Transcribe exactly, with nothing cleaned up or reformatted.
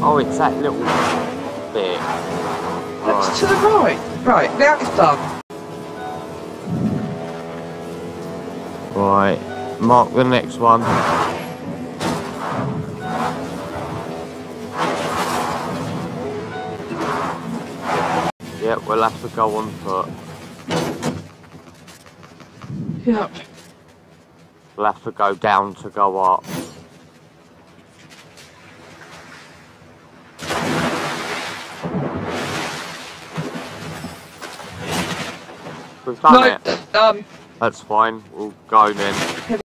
Oh, it's that little bit. That's Right. to the right. Right, now it's done. Right. Mark the next one. Yep, we'll have to go on foot. Yep. We'll have to go down to go up. We've done No, it. um, That's fine. We'll go then.